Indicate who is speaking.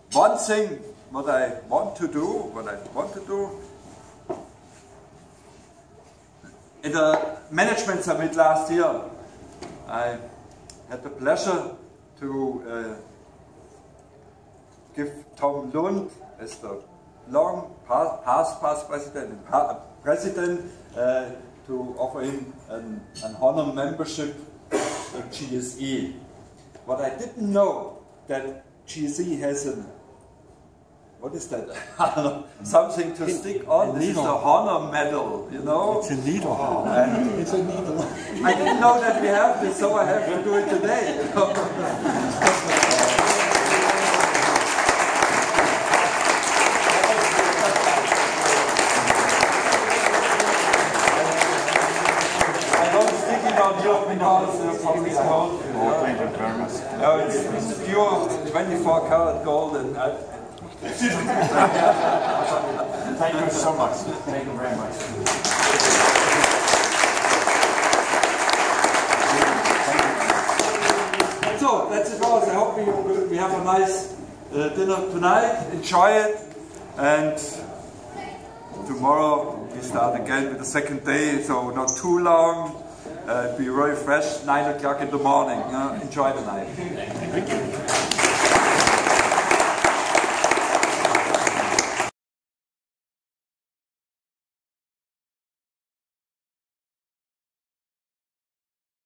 Speaker 1: one thing what I want to do, in the management summit last year, I had the pleasure to give Tom Lund as the long past president to offer him an honor membership in GSE. What I didn't know that GSE has an, what is that? I don't know, something to stick on. This is the honor medal, you know?
Speaker 2: It's a needle.
Speaker 1: It's a needle. I didn't know that we have this, so I have to do it today. You know? No, it's pure 24 karat gold and
Speaker 2: Thank you so much. Thank you very much.
Speaker 1: So that's it all. I hope we have a nice dinner tonight. Enjoy it, and tomorrow we start again with the second day, so not too long. Be very fresh, 9 o'clock in the morning. Enjoy the night.
Speaker 2: Thank you.